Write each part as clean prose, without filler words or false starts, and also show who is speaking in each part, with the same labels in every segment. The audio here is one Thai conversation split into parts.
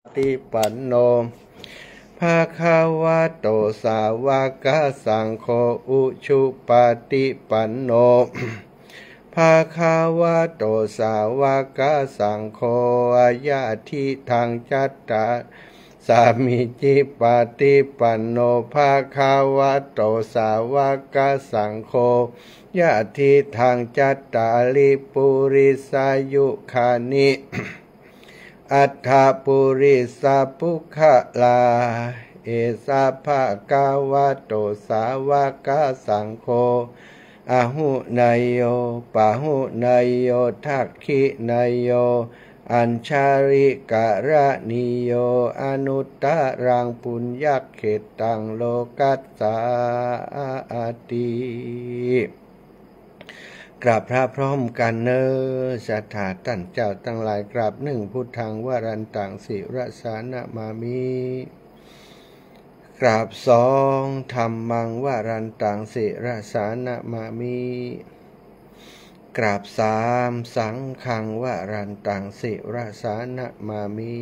Speaker 1: ติปันโนภะคะวะโตสาวกสังโฆอุชุปฏิปันโนภะคะวะโตสาวกสังโฆญาติทางจัตตาสามิจิปฏิปันโนภะคะวะโตสาวกสังโฆญาติทางจัตตาลิปุริสายุคานิอัฏฐปุริสาปุขลาเอสาภะคะวะโตสาวกสังโฆอะหุนายโยปะหุนายโยทักขินายโยอัญชาริกะระนิโยอนุตตรังปุญญเขตังโลกัสสาติกราบพระพร้อมกันเนอศรัทธาท่านเจ้าทั้งหลายกราบหนึ่งพุทธังวรันตังสิรสานะมามิกราบสองธัมมังวรันตังสิรสานะมามิกราบสามสังฆังวรันตังสิรสานะมามิ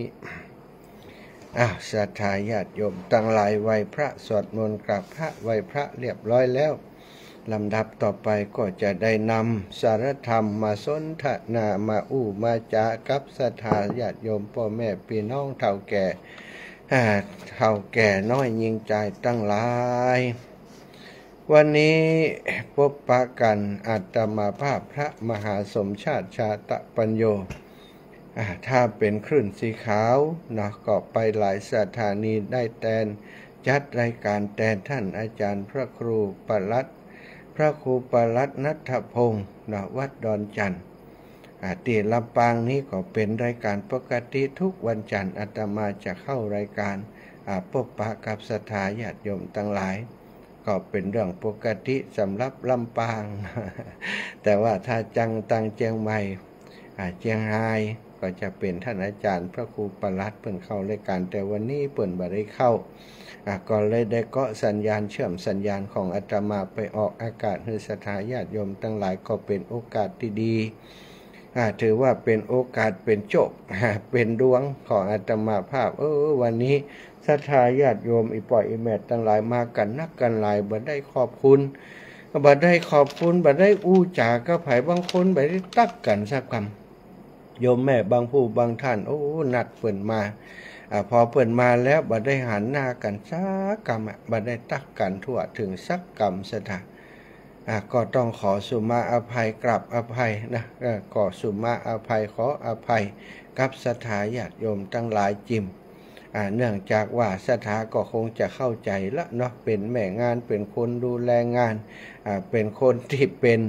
Speaker 1: ศรัทธาญาติโยมทั้งหลายไหว้พระสวดมนต์กราบพระไหว้พระเรียบร้อยแล้วลำดับต่อไปก็จะได้นำสารธรรมมาสนทนามามาจากับศรัทธาญาติโยมพ่อแม่พี่น้องเฒ่าแก่น้อยยิ่งใจตั้งหลายวันนี้พบปะกันอาตมาภาพพระมหาสมชาติชาตปัญโยถ้าเป็นคลื่นสีขาวนะก็ไปหลายสถานีได้แทนจัดรายการแทนท่านอาจารย์พระครูปลัดพระครูปลัดณัฐพงศ์วัดดอนจันทร์ที่ลำปางนี้ก็เป็นรายการปกติทุกวันจันทร์อาตมาจะเข้ารายการพบปะกับศรัทธาญาติโยมทั้งหลายก็เป็นเรื่องปกติสำหรับลำปาง แต่ว่าถ้าตังเชียงใหม่เชียงรายก็จะเป็นท่านอาจารย์พระครูปลัดเปิ่นเข้ารายการแต่วันนี้เปิ่นบ่ได้เข้าก็เลยได้เกาะสัญญาณเชื่อมสัญญาณของอาตมาไปออกอากาศให้ศรัทธาญาติโยมทั้งหลายก็เป็นโอกาสที่ดีถือว่าเป็นโอกาสเป็นโชคเป็นดวงของอาตมาภาพวันนี้ศรัทธาญาติโยมอีปอยอีแม่ทั้งหลายมากันนักกันหลายบ่ได้ขอบคุณบ่ได้อู้จาก็ไผบางคนบ่ได้ตักกันสักคำโยมแม่บางผู้บางท่านนัดเปิ่นมาพอเปิ่นมาแล้วบ่ได้หันหน้ากันสักกรรมบ่ได้ตักกันทั่วถึงสักกรรมสถาก็ต้องขอสุมาอภัยกราบอภัยนะขอสุมาอภัยขออภัยกับศรัทธาญาติโยมทั้งหลายจิมเนื่องจากว่าศรัทธาก็คงจะเข้าใจละเนาะเป็นแม่งานเป็นคนดูแลงานเป็นคนที่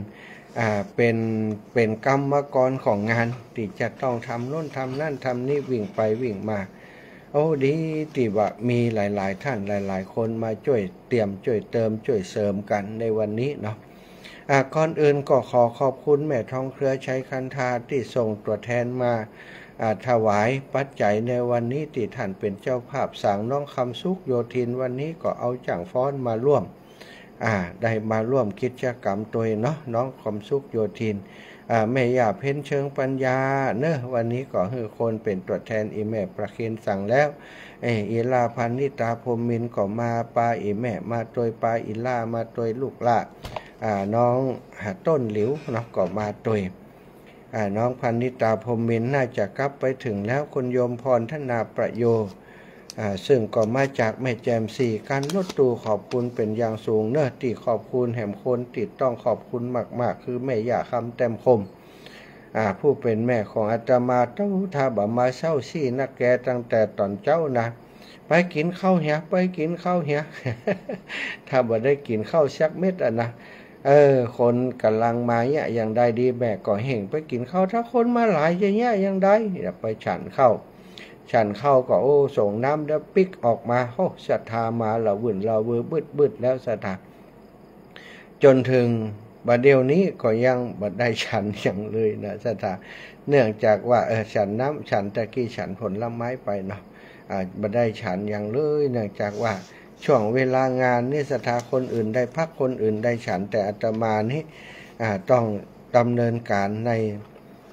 Speaker 1: เป็นกรรมกรของงานที่จะต้องทำโน่นทำนั่นทำนี่วิ่งไปวิ่งมาดีที่ว่ามีหลายๆท่านหลายๆคนมาช่วยเตรียมช่วยเติมช่วยเสริมกันในวันนี้เนาะก่อนอื่นก็ขอขอบคุณแม่ทองเครือชัยคันธาที่ส่งตัวแทนมาถวายปัจจัยในวันนี้ที่ท่านเป็นเจ้าภาพสั่งน้องคำสุขโยธินวันนี้ก็เอาจ่างฟ้อนมาร่วมได้มาร่วมกิจกรรมตัวเนาะน้องคำสุขโยธินแม่ย่าเพ็ญเชิงปัญญาเนอะวันนี้ก็คือคนเป็นตัวแทนอีแม่ประเคนสั่งแล้วอีลาพันนิตาพรหมินก็มาปาอีแม่มาโดยปาอีลามาโดยลูกละน้องต้นหลิวเนาะก็มาโดยน้องพันนิตาพรหมินน่าจะกลับไปถึงแล้วคุณโยมพรธนาประโยซึ่งก็มาจากแม่แจมสี่การลดตูขอบคุณเป็นอย่างสูงเนอะที่ขอบคุณแห่มคนติดต้องขอบคุณมากๆคือแม่ย่าคำแต้มคมผู้เป็นแม่ของอาตมาถ้าบ่มาเศร้าซี่นักแกตั้งแต่ตอนเจ้านะไปกินข้าวเหียไปกินข้าวเหีย ถ้าบ่ได้กินข้าวสักเม็ดนะคนกำลังมาเนี่ยอย่างใดดีแม่ก็เห่งไปกินข้าวถ้าคนมาหลายอย่างเงี้ยอย่างใดอย่าไปฉันข้าวก็ส่งน้ำแล้วปิกออกมาศรัทธามาละวุ่นละวือบึดแล้วศรัทธาจนถึงบัดเดี๋ยวนี้ก็ยังบัดได้ฉันอย่างเลยนะศรัทธาเนื่องจากว่าฉันน้ำฉันตะกี้ฉันผลไม้ไปเนาะบัดได้ฉันอย่างเลยเนื่องจากว่าช่วงเวลางานนี่ศรัทธาคนอื่นได้พักคนอื่นได้ฉันแต่อาตมานี่ต้องดำเนินการใน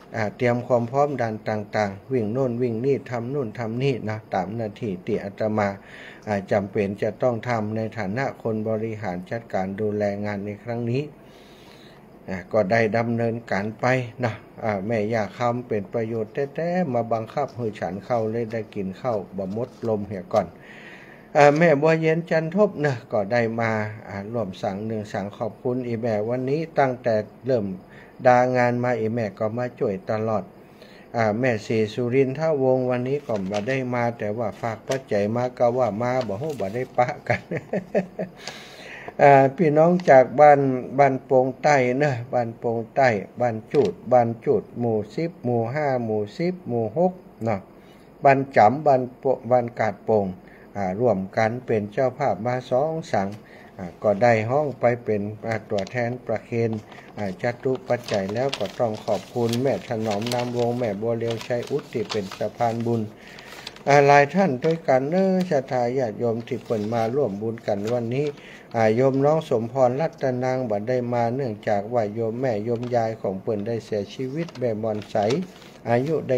Speaker 1: เตรียมความพร้อมดันต่างๆวิ่งโน่นวิ่งนี่ทำนู่นทำนี่นะตามหน้าที่ที่อาตมาจำเป็นจะต้องทำในฐานะคนบริหารจัดการดูแลงานในครั้งนี้ก็ได้ดำเนินการไปนะแม่ย่าคำเป็นประโยชน์แต่มาบังคับให้ฉันเข้าเลยได้กินข้าวบะมดลมเหี่ยก่อนแม่บัวเย็นจันทบนะก็ได้มาร่วมสั่งหนึ่งสั่งขอบคุณอีแม่วันนี้ตั้งแต่เริ่มดางานมาอีแม่ก็มาช่วยตลอดแม่ศรีสุรินทร์วงศ์วันนี้ก็มาได้มาแต่ว่าฝากปัจจัยมาก็ว่ามาบ่ได้ปะกัน พี่น้องจากบ้านโป่งใต้นะบ้านโป่งใต้บ้านจุดหมู่10หมู่5หมู่10หมู่6เนาะบ้านจำบ้านกาดโป่งร่วมกันเป็นเจ้าภาพมา2สังก็ได้ห้องไปเป็นตัวแทนประเคนจัตุปัจจัยแล้วก็ต้องขอบคุณแม่ถนอมนามวงแม่บัวเลียวชัยอุตที่เป็นสะพานบุญหลายท่านด้วยกันศรัทธาญาติโยมที่เปิ่นมาร่วมบุญกันวันนี้โยมน้องสมพรรัตนางบัดได้มาเนื่องจากว่าโยมแม่โยมยายของเปิ่นได้เสียชีวิตแม่มอนใสอายุได้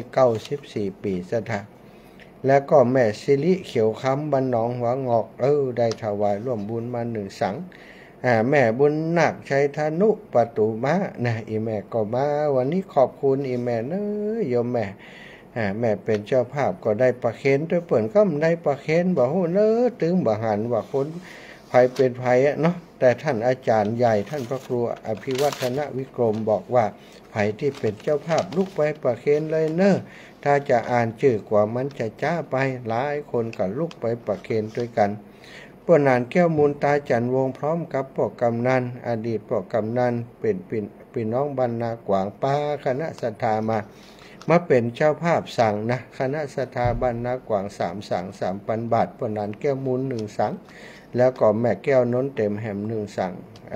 Speaker 1: 94 ปีศรัทธาแล้วก็แม่สิริเขียวค้ำบ้านหนองหัวงอกได้ถวายร่วมบุญมา1สังแม่บุญนักชัยธนุประตูม้านะอีแม่ก็มาวันนี้ขอบคุณอีแม่โยมแม่เป็นเจ้าภาพก็ได้ประเคนด้วยเปิ่นก็ได้ประเคนบอกว่าตึงบ่หันว่าคนภัยเป็นภัยเนาะแต่ท่านอาจารย์ใหญ่ท่านพระครูอภิวัฒนวิกรมบอกว่าภัยที่เป็นเจ้าภาพลุกไปประเคนเลยถ้าจะอ่านชื่อกว่ามันจะจ้าไปหลายคนก็ลุกไปประเคนด้วยกันปนานแก้วมูลตาจันวงพร้อมกับพ่อกำนันอดีตพ่อกำนันเป็นพี่น้องบรรณากวางป้าคณะศรัทธามาเป็นเจ้าภาพสั่งนะคณะศรัทธาบรรณากวาง3 สั่ง3,000 บาทปนานแก้วมูล1สังแล้วก็แม่แก้วน้นเต็มแหม1สัง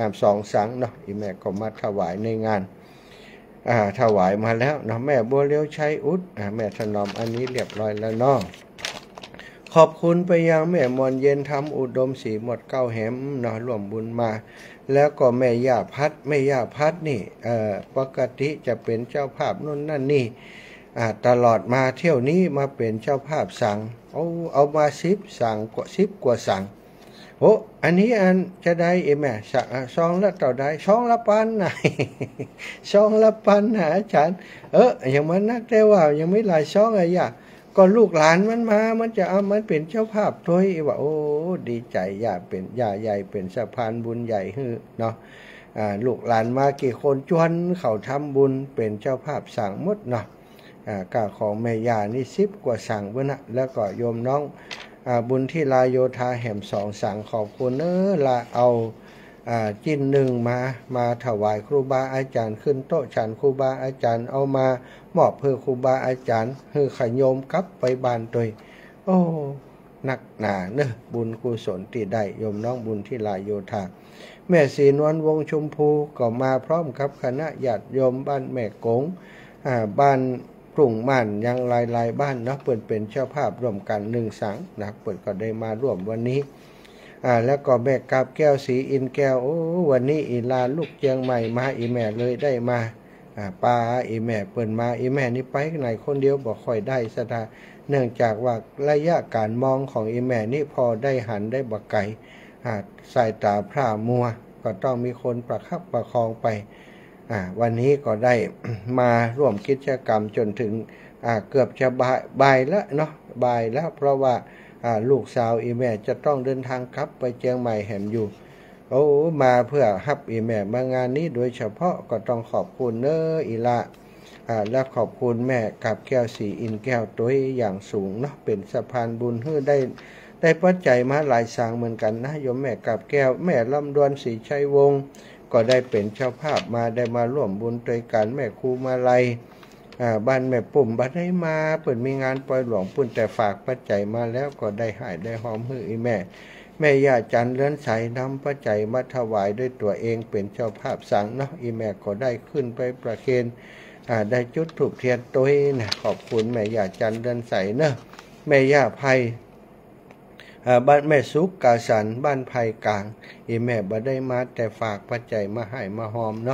Speaker 1: 2สังเนาะอีแม่ก็มาถวายในงานถวายมาแล้วนะแม่บัวเลี้ยวชัยอุดแม่ถนอมอันนี้เรียบร้อยแล้วเนาะขอบคุณไปยังแม่มอนเย็นทำอุดมศรีหมด9แหมเนาะร่วมบุญมาแล้วก็แม่ย่าพัดนี่ปกติจะเป็นเจ้าภาพนู่นนั่นนี่ตลอดมาเที่ยวนี้มาเป็นเจ้าภาพสั่งเอามา10สั่งกว่า10 กว่าสั่งอันนี้จะได้แม่ซองละต่อได้ซองละปันนะซองละปันนะอาจารย์ยังมันนักแต่ว่ายังไม่หลายซองก็ลูกหลานมันมามันจะเอามันเป็นเจ้าภาพถ้วยว่าดีใจเป็นใหญ่เป็นสะพานบุญใหญ่เนาะลูกหลานมากี่คนจวนเขาทำบุญเป็นเจ้าภาพสั่งหมดเนาะกาของแม่ย่านี่10 กว่าสั่งเว้นะแล้วก็โยมน้องบุญที่ลายโยธาแห่ม2สั่งขอบคุณละเอาจิ้นมาถวายครูบาอาจารย์ขึ้นโต๊ะฉันครูบาอาจารย์เอามามอบเพื่อครูบาอาจารย์คือขโยมกลับไปบ้านตัวนักหนาบุญกุศลที่ได้โยมน้องบุญที่ลายโยธาแม่ศรีนวลวงชมพูก็มาพร้อมกับคณะญาติโยมบ้านแม่กงบ้านกลุ่มม่านยังหลายบ้านนะเปิดเป็นเจ้าภาพร่วมกัน1สังนะเปิดก็ได้มาร่วมวันนี้แล้วก็แม่กาบแก้วสีอินแก้ววันนี้อีลาลูกเจียงใหม่มาอีแม่เลยได้มาป้าอีแม่เปิดมาอีแม่นี่ไปไหนคนเดียวบอกค่อยได้สตาเนื่องจากว่าระยะการมองของอีแม่นี่พอได้หันได้บักไก่สายตาพร่ามัวก็ต้องมีคนประคับประคองไปวันนี้ก็ได้มาร่วมกิจกรรมจนถึงเกือบจะบ่ายแล้วเนาะบ่ายแล้วเพราะว่าลูกสาวอีแม่จะต้องเดินทางกลับไปเชียงใหม่แหมอยู่มาเพื่อฮับอีแม่มางานนี้โดยเฉพาะก็ต้องขอบคุณอีละและขอบคุณแม่กับแก้วสีอินแก้วตัวอย่างสูงเนาะเป็นสะพานบุญให้ได้ปัจจัยมาหลายสางเหมือนกันนะโยมแม่กับแก้วแม่ลำดวนศรีชัยวงศ์ก็ได้เป็นเจ้าภาพมาได้มาร่วมบุญด้วยกันแม่ครูมาลัยบ้านแม่ปุ่มบัดได้มาเปิดมีงานปล่อยหลวงปุ่นแต่ฝากปัจจัยมาแล้วก็ได้หายได้หอมหื้ออีแม่ย่าจันเลื่อนใสนำปัจจัยมาถวายด้วยตัวเองเป็นเจ้าภาพสั่งเนาะอีแม่ก็ได้ขึ้นไปประเคนได้จุดถูกเทียนตัวนะขอบคุณแม่ย่าจันเลื่อนใสเนาะแม่ย่าไพบ้านแม่สุกกาสันบ้านไผ่กลางอีแม่บ่ได้มาแต่ฝากปัจจัยมาให้มาหอมเนาะ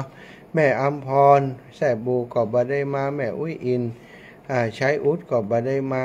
Speaker 1: แม่อัมพรแสบบูก็บ่ได้มาแม่อุ้ยอินใช้อุดก็บ่ได้มา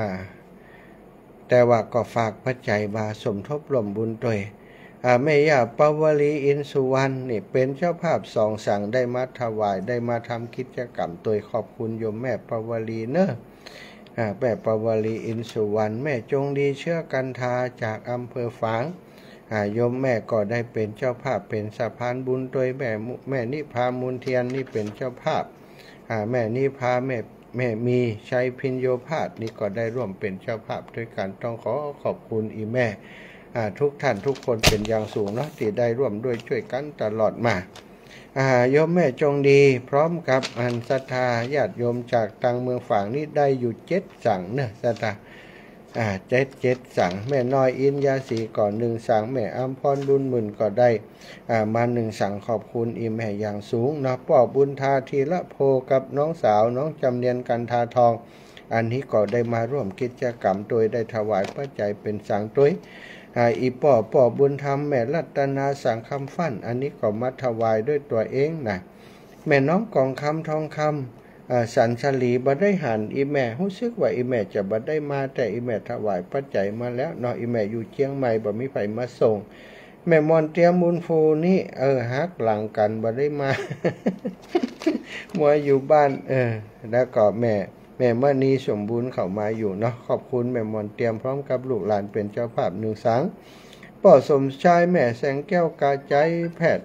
Speaker 1: แต่ว่าก็ฝากปัจจัยมาสมทบร่วมบุญด้วยแม่ย่าปาวลีอินสุวรรณนี่เป็นเจ้าภาพสองสั่งได้มาถวายได้มาทำกิจกรรมโดยขอบคุณโยมแม่ปาวลีเนอะแม่ปาวลีอินสุวรรณแม่จงดีเชื่อกันทาจากอำเภอฝางโยมแม่ก็ได้เป็นเจ้าภาพเป็นสะพานบุญโดยแม่นิพามูลเทียนนี่เป็นเจ้าภาพแม่นิพาแม่มีชัยพิญโยภาสนี่ก็ได้ร่วมเป็นเจ้าภาพด้วยกันต้องขอบคุณอีแม่ทุกท่านทุกคนเป็นอย่างสูงเนาะที่ได้ร่วมด้วยช่วยกันตลอดมาโยมแม่จงดีพร้อมกับศรัทธาญาติโยมจากต่างเมืองฝางนี่ได้อยู่7 สั่งเนอะศรัทธาเจ็ดสั่งแม่น้อยอินยาสีก่อน1 สั่งแม่อัมพรบุญหมื่นก็ได้มา1 สั่งขอบคุณอีแม่อย่างสูงนะป่อบุญทาทีละโพกับน้องสาวน้องจำเนียนกันทาทองอันนี้ก็ได้มาร่วมกิจกรรมโดยได้ถวายปัจจัยเป็นสั่งด้วยอีป่อบุญธรรมแม่รัตนาสังคำฟั่นอันนี้ก็มาถวายด้วยตัวเองนะแม่น้องกองคำทองคำสันสลีบ่ได้หันอีแม่รู้สึกว่าอีแม่จะบ่ได้มาแต่อีแม่ถวายปัจจัยมาแล้วเนาะอีแม่อยู่เชียงใหม่บ่มีไผมาส่งแม่มอนเตรียมบุญฟูนี่ฮักหลังกันบ่ได้มา มัวอยู่บ้านแล้วก็แม่มณีสมบูรณ์เข้ามาอยู่เนาะขอบคุณแม่มอนเตรียมพร้อมกับลูกหลานเป็นเจ้าภาพ1 สังป่อสมชายแม่แสงแก้วกาใจแพทย์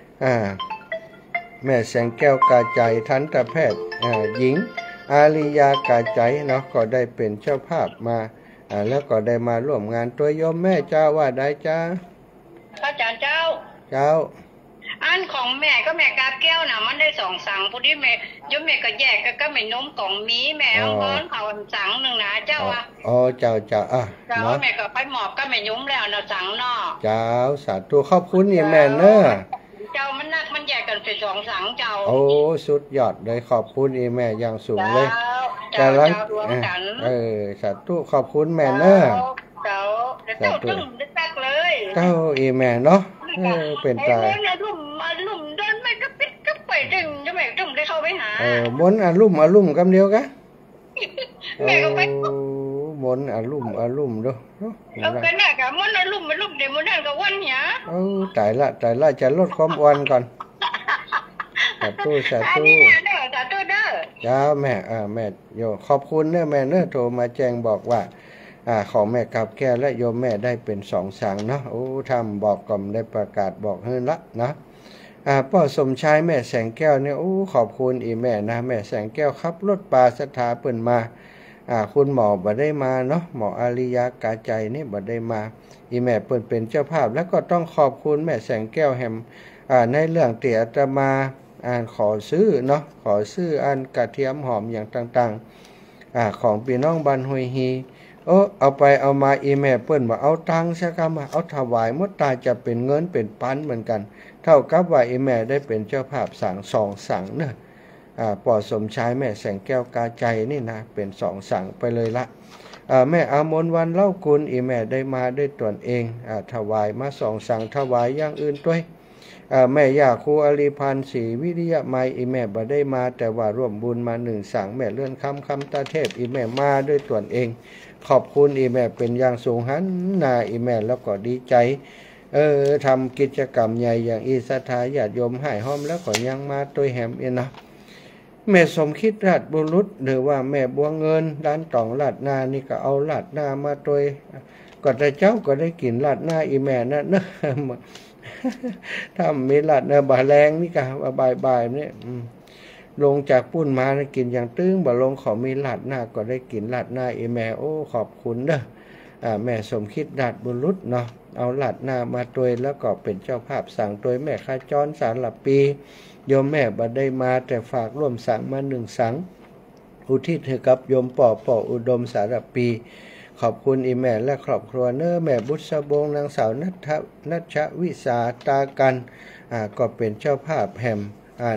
Speaker 1: แม่แสงแก้วกาใจทันตแพทย์หญิงอาริยากาใจเนาะก็ได้เป็นเจ้าภาพมาแล้วก็ได้มาร่วมงานตัวโยมแม่เจ้าว่าได้จ้า
Speaker 2: พระอาจารย์เจ้าอันของแม่ก็แม่กาแก้วน่ะมันได้2 สั่งพอดีแม่ยมแม่ก็แยกก็ไม่นมกล่องมีแม่เอาก้อนเขาสั่ง1นะเจ้า
Speaker 1: เจ้าเจ้า
Speaker 2: แม่ก็ไปหมอบก็ไม่ยมแล้วนะสั่งเนาะ
Speaker 1: เจ้าสาธุขอบคุณนี่แม่เนอะ
Speaker 2: เจ้ามันนักมันแยกกันเป็น2 สั่งเจ้า
Speaker 1: สุดยอดเลยขอบคุณอีแม่อย่างสูงเลย
Speaker 2: เจ้า
Speaker 1: สาธุขอบคุณแม่เนอะ
Speaker 2: เจ้าตึ้งตักเลย
Speaker 1: เจ้าอีแม่เนาะเป็นตา
Speaker 2: ลุ่มเดินไม่ก็ปิดก็ไปจึงจะแม่จึงได้เข้าไปหา
Speaker 1: ม้นลุ่มกำเดียวกะ
Speaker 2: แม่ก็ไป
Speaker 1: ม้นลุ่มเด้อ
Speaker 2: ก็น่ะกะม้นลุ่มเดี๋ยวม้นนั่นก็วันเหีย
Speaker 1: ตายละจะลดความอ้วนก่อนสาธุ
Speaker 2: เด้อ
Speaker 1: จ้าแม่โยขอบคุณเนอะแม่เนอะโทรมาแจ้งบอกว่าของแม่กับแก้และโยมแม่ได้เป็น2 สั่งเนาะทำบอกก่อมได้ประกาศบอกเฮือนละนะป้อสมชายแม่แสงแก้วเนี่ยขอบคุณอีแม่นะแม่แสงแก้วขับรถปลาสถาเปิ่นมาคุณหมอบ่ได้มาเนาะหมออาริยากาใจนี่บ่ได้มาอีแม่เปิ่นเป็นเจ้าภาพแล้วก็ต้องขอบคุณแม่แสงแก้วแฮมในเรื่องเตี่ยอาตมาขอซื้อเนาะขอซื้อกระเทียมหอมอย่างต่างๆของพี่น้องบ้านห้วยฮีเอาไปเอามาอีแม่เปิ้นมาเอาตังค์ซะครับมาเอาถวายมดตาจะเป็นเงินเป็นปันเหมือนกันเท่ากับว่าอีแม่ได้เป็นเจ้าภาพสั่ง2 สั่งเนอะป่อสมชายแม่แสงแก้วกาใจนี่นะเป็น2 สั่งไปเลยละแม่อามนวันเล่ากุลอีแม่ได้มาด้วยตนเองถวายมา2 สั่งถวายอย่างอื่นด้วยแม่ย่าครูอริพันธ์ศรีวิริยะไมอีแม่บ่ได้มาแต่ว่าร่วมบุญมา1 สั่งแม่เลื่อนคำตาเทพอีแม่มาด้วยตนเองขอบคุณอีแม่เป็นอย่างสูงหันนาอีแม่แล้วก็ดีใจทำกิจกรรมใหญ่อย่างอีศรัทธาญาติโยมให้ห้อมแล้วก็ยังมาตัวแหมนะแม่สมคิดราชบุรุษหรือว่าแม่บัวเงินร้านต่องลาดนานี่ก็เอาลาดนามาตัวก็แต่เจ้าก็ได้กินลาดนาอีแม่นะเนอะถ้ามีลาดนาบะแรงนี่ก็บ่ายๆนี่ลงจากปุ้นมากินอย่างตึ้งบ่ลงขอมีลาดหน้าก็ได้กินลาดหน้าอีแม่ขอบคุณเด้อแม่สมคิดราชบุรุษเนาะเอาลาดหน้ามาตัวแล้วก็เป็นเจ้าภาพสั่งตัวแม่ข้าจรสารหลับปีโยมแม่บ่ได้มาแต่ฝากร่วมสั่งมา1 สั่งอุทิศให้กับโยมป่ออุดมสารปีขอบคุณอีแม่และครอบครัวเนอะแม่บุษบงนางสาวนัชวิสาตากันก็เป็นเจ้าภาพแฮม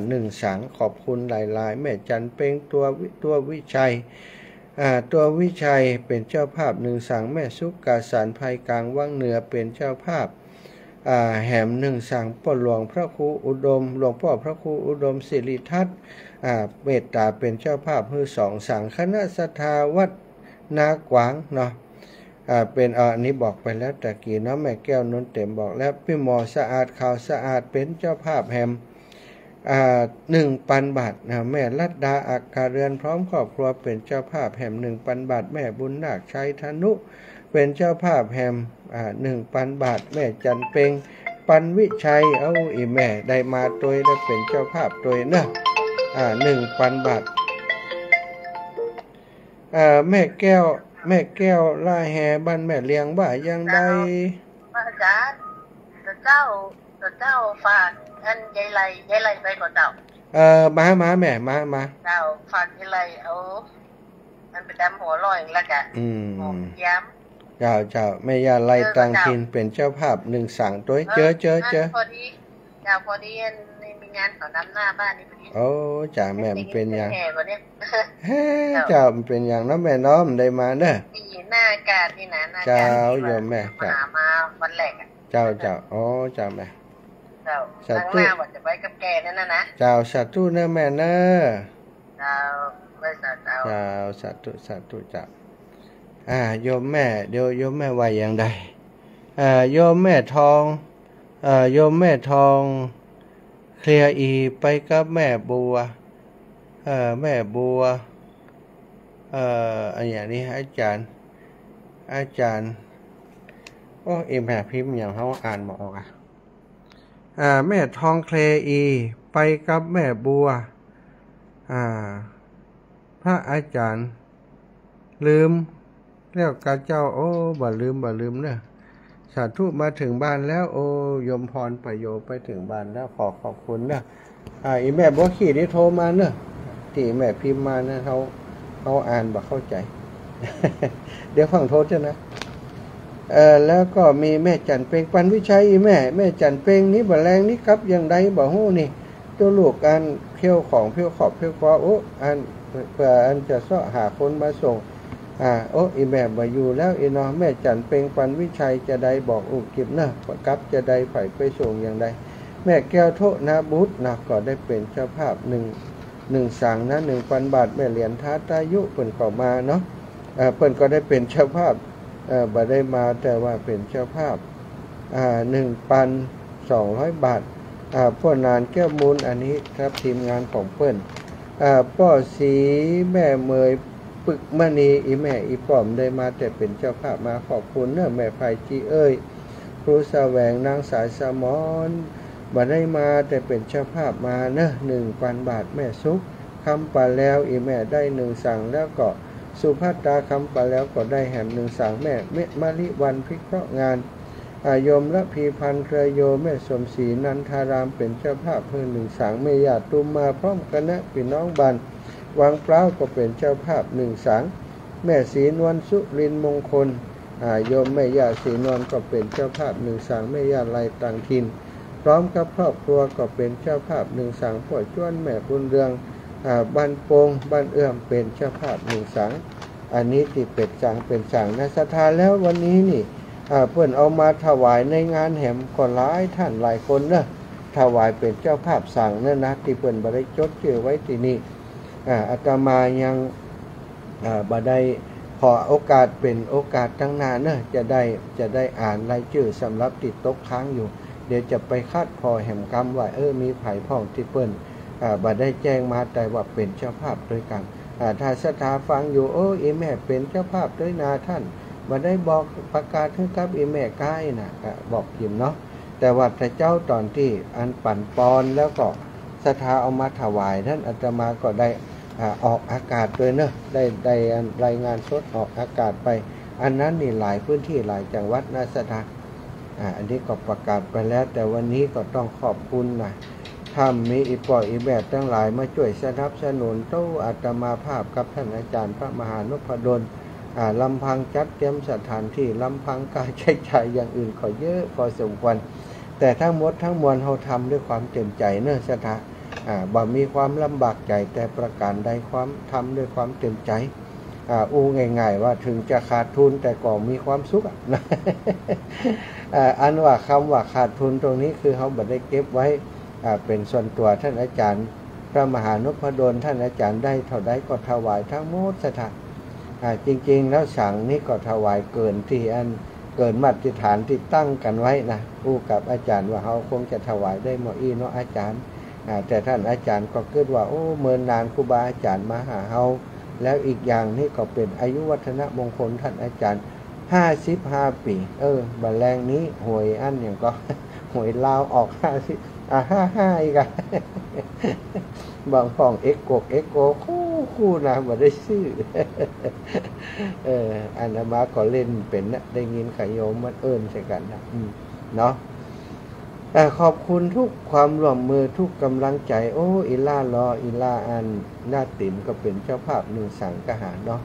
Speaker 1: 1 สั่งขอบคุณหลายๆแม่จันเป้งตัววิชัยตัววิชัยเป็นเจ้าภาพ1 สั่งแม่สุกกาสารภัยกลางว่างเหนือเป็นเจ้าภาพแหมหนึ่งสั่งพ่อหลวงพระครูอุดมหลวงพ่อพระครูอุดมศิริทัศน์เมตตาเป็นเจ้าภาพฮือสองสั่งคณะศรัทธาวัดนากวางเนาะเป็นอันนี้บอกไปแล้วตะกี้เนาะแม่แก้วนนเต็มบอกแล้วพี่หมอสะอาดข่าวสะอาดเป็นเจ้าภาพแฮม1,000 บาทนะแม่ลัดดาอักการเรือนพร้อมครอบครัวเป็นเจ้าภาพแฮม1,000 บาทแม่บุญนาคชัยธนุเป็นเจ้าภาพแฮม1,000 บาทแม่จันเปงปันวิชัยเอาอีแม่ได้มาตัวได้เป็นเจ้าภาพตัวเนอะ1,000 บาทแม่แก้วล่าแฮบ้านแม่เลี้ยงว่ายังได้
Speaker 2: พระอาจารย์เจ้าฝากอันยายไรไปก่อนเจ้า
Speaker 1: มาแม่มา
Speaker 2: เจ้าฝากยายไรเอามันไปดำหัวลอยแล้วกะย้ำ
Speaker 1: เจ้าแม่ยาไล่ตังทินเป็นเจ้าภาพ1สั่งตัวเจอ
Speaker 2: พอดีมีงานต่อน้ำหน้าบ้านนี่พอดี
Speaker 1: โอ้จ่าแม่เป็นอย่างเจ้ามันเป็นอย่างน้องแม่น้อมได้มาเนอะ
Speaker 2: มีหน้าอากาศนี่นะ
Speaker 1: เจ้าโยมแม่
Speaker 2: มาวันแรก
Speaker 1: เจ้าอ๋อเจ้าแม่
Speaker 2: สัตว์ตู้ว่าจะไปกับแกนั่นนะ
Speaker 1: เจ้าสัตว์ตู้เนอะแม่เนอะ
Speaker 2: เจ้าไม่สัตว์เจ้า
Speaker 1: สัตว์ตู้เจ้าโยมแม่เดี๋ยวโยมแม่ว่าอย่างใดโยมแม่ทองเคลียร์อีไปกับแม่บัวแม่บัวอันอย่างนี้อาจารย์โอ้แม่พิมพ์อย่างเขาอ่านบอกแม่ทองเคลียร์อีไปกับแม่บัวพระอาจารย์ลืมแล้วกาเจ้าโอ้บ่ลืมเนอะสาธุมาถึงบ้านแล้วโอ้ยมพรประโยชน์ไปถึงบ้านแล้วขอบคุณเนอะอีแม่บัวขี่นี่โทรมาเนอะที่แม่พิมพ์มานะเขาอ่านบ่เข้าใจ เดี๋ยวฟังโทษนะแล้วก็มีแม่จันเปงปันวิชัยแม่จันเปงนี้บ่แรงนี้ครับยังไดบ่ฮู้นี่ตัวลูกอันเพี้ยวของเพี้ยวขอบเพี้ยวคอโอ้อันเพื่ออันจะเสาะหาคนมาส่งโอ้อีแม่บ่อยู่แล้วอีน้องแม่จันเปงปันวิชัยจะได้บอกอุกิบนะกับจะได้ไผไปส่งอย่างใดแม่แก้วโทนาบุตรนะก็ได้เป็นเจ้าภาพ1สั่งนะ 1,000 บาทแม่เหรียญท้าตายุเพิ่นก็มาเนาะเพิ่นก็ได้เป็นเจ้าภาพบ่ได้มาแต่ว่าเป็นเจ้าภาพ1,200 บาทพ่อนานแก้วมูลอันนี้ครับทีมงานของเพิ่นป้อสีแม่เมยปึกมณีอีแม่อีป้อมได้มาแต่เป็นเจ้าภาพมาขอบคุณเนอะแม่ไผ่จีเอ้ยครูแสวงนางสายสมอนบ่ได้มาแต่เป็นเจ้าภาพมาเนอะ 1,000 บาทแม่ซุกคำปาแล้วอีแม่ได้1สั่งแล้วก็สุภัตตาคำปาแล้วก็ได้แหม1สั่งแม่เมมะลิวันพิเคราะห์งานโยมละพีพันธ์เครือโยแม่สมศรีนันทารามเป็นเจ้าภาพเพิ่ม1สั่งแม่ญาติตุมมาพร้อมคณะพี่น้องบันวังเปล่าก็เป็นเจ้าภาพ1สั่งแม่ศรีนวลสุรินมงคลโยมแม่ญาติศรีนวลก็เป็นเจ้าภาพ1สั่งแม่ญาติไลตังทินพร้อมกับครอบครัวก็เป็นเจ้าภาพ1สั่งพ่อจ้วนแม่บุญเรืองบ้านโปงบ้านเอื้อมเป็นเจ้าภาพ1สั่งอันนี้ติเป็ดสั่งเป็นสั่งนะศรัทธาแล้ววันนี้นี่เพื่อนเอามาถวายในงานแหมก็หลายท่านหลายคนนะถวายเป็นเจ้าภาพสั่งนั่นนะที่เพื่อนบริจดชื่อไว้ที่นี่อาตมายังบ่ได้ขอโอกาสเป็นโอกาสตั้งนานเนอะจะได้อ่านรายชื่อสำหรับติดตกค้างอยู่เดี๋ยวจะไปคาดพอแห่มกรรมว่ามีไผ่พ่องที่เปิ้นบ่ได้แจ้งมาแต่ว่าเป็นเจ้าภาพด้วยกันถ้าศรัทธาฟังอยู่อีแม่เป็นเจ้าภาพด้วยนาท่านบ่ได้บอกประกาศให้กับอีแม่ใกล้นะบอกพิมพ์เนาะแต่ว่าพระเจ้าตอนที่อันปั่นปอนแล้วก็ศรัทธาเอามาถวายท่านอาตมาก็ได้ออกอากาศด้วยเนอะได้รายงานสดออกอากาศไปอันนั้นนี่หลายพื้นที่หลายจังหวัดนะศรัทธาอันนี้ก็ประกาศไปแล้วแต่วันนี้ก็ต้องขอบคุณนะถ้ามีอีปล่อยอีแบบทั้งหลายมาช่วยสนับสนุนโต้อาตมาภาพกับท่านอาจารย์พระมหานพดลลำพังจัดเตรียมสถานที่ลำพังการใช้จ่ายอย่างอื่นขอเยอะพอสมควรแต่ทั้งหมดทั้งมวลเราทำด้วยความเต็มใจเนอะศรัทธาบ่มีความลำบากใจแต่ประการใดความทำด้วยความเต็มใจอู้ง่ายๆว่าถึงจะขาดทุนแต่ก็มีความสุขนะอันว่าคำว่าขาดทุนตรงนี้คือเขาบัได้เก็บไว้เป็นส่วนตัวท่านอาจารย์พระมหานพดลท่านอาจารย์ได้เท่าใดก็ถวายทั้งหมดสถานจริงๆแล้วสั่งนี้ก็ถวายเกินที่เกินมาตรฐานที่ตั้งกันไว้นะอู้กับอาจารย์ว่าเขาคงจะถวายได้หมดเนาะอาจารย์แต่ท่านอาจารย์ก็คิดว่าโอ้เมื่อนานครูบาอาจารย์มาหาเขาแล้วอีกอย่างนี่ก็เป็นอายุวัฒนมงคลท่านอาจารย์55 ปีบัลแรงนี้หวยอันอย่างก็หวยลาวออก55อีกบางฟองเอ็กโกคู่นะบ่ได้ชื่ออันมาก็เล่นเป็นนะได้ยินขยมมันใช่กันนะเนาะขอบคุณทุกความร่วมมือทุกกำลังใจโอ้อีล่ารออีล่าอันหน้าติ๋มก็เป็นเจ้าภาพ1สังกหาเนาะ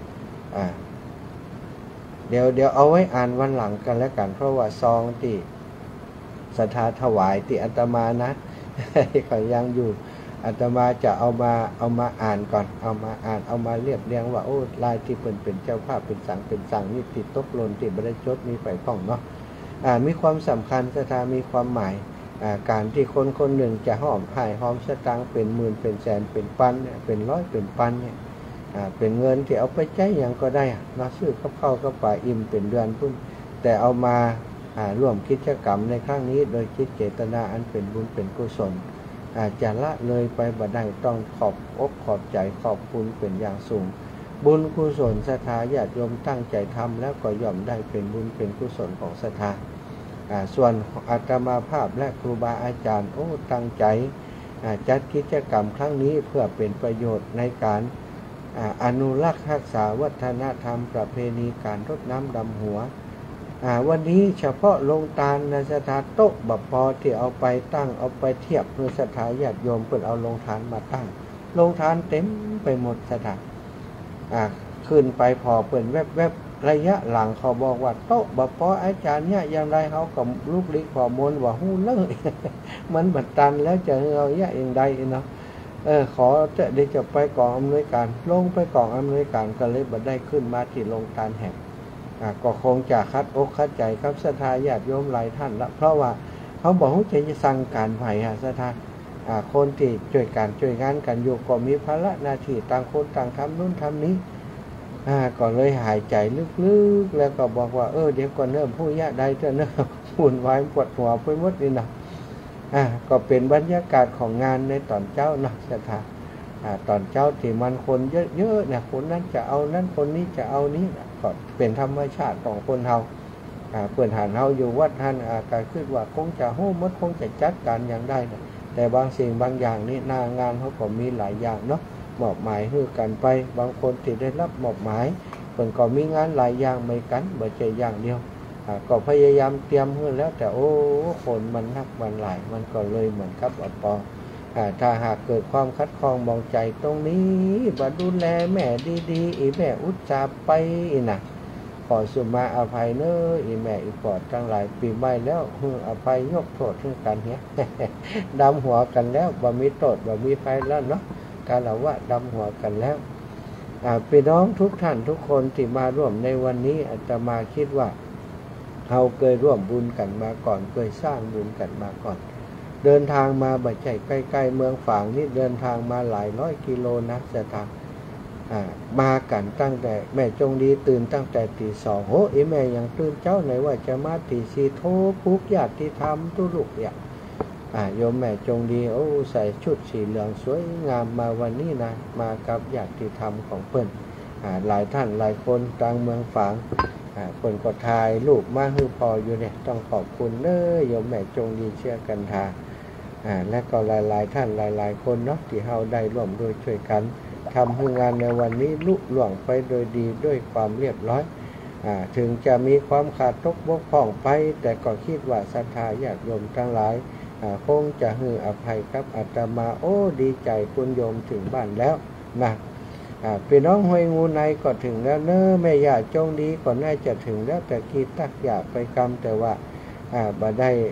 Speaker 1: เดี๋ยวเอาไว้อ่านวันหลังกันแล้วกันเพราะว่าซองที่ศรัทธาถวายที่อาตมานะเขายังอยู่อาตมาจะเอามาอ่านก่อนเอามาเรียบเรียงว่าโอ้ลายที่เป็นเจ้าภาพเป็นสั่งนี่ติดตกหล่นติดบริจดมีไปป้องเนาะมีความสำคัญศรัทธามีความหมายการที่คนหนึ่งจะหอมสตางค์เป็นหมื่นเป็นแสนเป็นพันเนี่ยเป็นร้อยเป็นพันเนี่ยเป็นเงินที่เอาไปใช้อย่างก็ได้นะซื้อกับข้าวกับปลาอิ่มเป็นเดือนพุ่นแต่เอามาร่วมกิจกรรมในครั้งนี้โดยคิดเจตนาอันเป็นบุญเป็นกุศลจะละเลยไปบ่ได้ต้องขอบอกขอบใจขอบคุณเป็นอย่างสูงบุญกุศลศรัทธาญาติโยมตั้งใจทำแล้วก็ย่อมได้เป็นบุญเป็นกุศลของศรัทธาส่วนอาตมาภาพและครูบาอาจารย์ตั้งใจจัดกิจกรรมครั้งนี้เพื่อเป็นประโยชน์ในการอนุรักษ์รักษาวัฒนธรรมประเพณีการรดน้ำดำหัววันนี้เฉพาะลงทานในสถานโต๊ะบัพพอที่เอาไปตั้งเอาไปเทียบเพื่อศรัทธาญาติโยมเพื่อเอาลงทานมาตั้งลงทานเต็มไปหมดสถานขึ้นไปพอเปิดแวบระยะหลังเขาบอกว่าโต๊ะบัพพออาจารย์เนี่ยอย่างไรเขากับลูกลิขอมนว่าหู้เลิกมันบัดตันแล้วจะเอาอย่างใดเนาะขอจะไปกองอำนวยการลงไปกองอำนวยการก็เลยบัดได้ขึ้นมาที่ลงทานแห่งก็คงจะคัดอกคัดใจครับศรัทธาญาติโยมหลายท่านละเพราะว่าเขาบอกว่าจะสั่งการไผ่ศรัทธาคนที่ช่วยงานกันอยู่ก็มีภาระหน้าที่ต่างคนต่างทำนู่นทำนี้ก็เลยหายใจลึกๆแล้วก็บอกว่าเดี๋ยวก่อนเริ่มผู้ยะใดจะเริ่มหุ่นวายปวดหัวไปหมดนี่นะก็เป็นบรรยากาศของงานในตอนเจ้านะศรัทธาตอนเจ้าที่มันคนเยอะๆเนี่ยคนนั้นจะเอานั้นคนนี้จะเอานี้ก็เป็นธรรมชาติของคนเฮาเปิดหันเฮาอยู่วัดท่านก็คิดว่าคงจะโหมดคงจะจัดการอย่างได้นะแต่บางสิ่งบางอย่างนี่หน้างานเขาก็มีหลายอย่างเนาะมอบหมายให้กันไปบางคนที่ได้รับมอบหมายเพิ่นก็มีงานหลายอย่างไม่กันบ่ใช่อย่างเดียวก็พยายามเตรียมให้แล้วแต่คนมันนักมันหลายมันก็เลยเหมือนกับปอถ้าหากเกิดความคัดคองมองใจตรงนี้บ่ดูแลแม่ดีๆอีแม่อุตส่าห์ไปนะขอสุมาอภัยเนอะอีแม่อีปอดทั้งหลายปีใหม่แล้วอภัยยกโทษให้กันเนี้ยดำหัวกันแล้วบ่มีโทษบ่มีภัยแล้วเนาะการละว่าดำหัวกันแล้วพี่น้องทุกท่านทุกคนที่มาร่วมในวันนี้อาตมาคิดว่าเราเคยร่วมบุญกันมาก่อนเคยสร้างบุญกันมาก่อนเดินทางมาบ่ใช่ใกล้ๆเมืองฝางนี่เดินทางมาหลายร้อยกิโลนะสถานมากันตั้งแต่แม่จงดีตื่นตั้งแต่ตี2แม่ยังตื่นเจ้าไหนว่าจะมาตี4โทรปลุกญาติธรรมทุลุกอย่างโยมแม่จงดีใส่ชุดสีเหลืองสวยงามมาวันนี้นะมากับญาติธรรมของเพิ่นหลายท่านหลายคนกลางเมืองฝางเพิ่นก็ถ่ายรูปมาให้พออยู่เนี่ยต้องขอบคุณเด้อโยมแม่จงดีเชื่อกันทาและก็หลายท่านหลายคนเนาะที่เฮาได้ร่วมด้วยช่วยกันทำให้งานในวันนี้ลุล่วงไปโดยดีด้วยความเรียบร้อยถึงจะมีความขาดตกบกพร่องไปแต่ก็คิดว่าศรัทธาญาติโยมทั้งหลายคงจะให้อภัยครับอาตมาดีใจคุณโยมถึงบ้านแล้วนะพี่น้องห้วยงูในก็ถึงแล้วเนอะแม่ย่าจงดีก็น่าจะถึงแล้วแต่กีตักอยากไปกรรมแต่ว่าบ่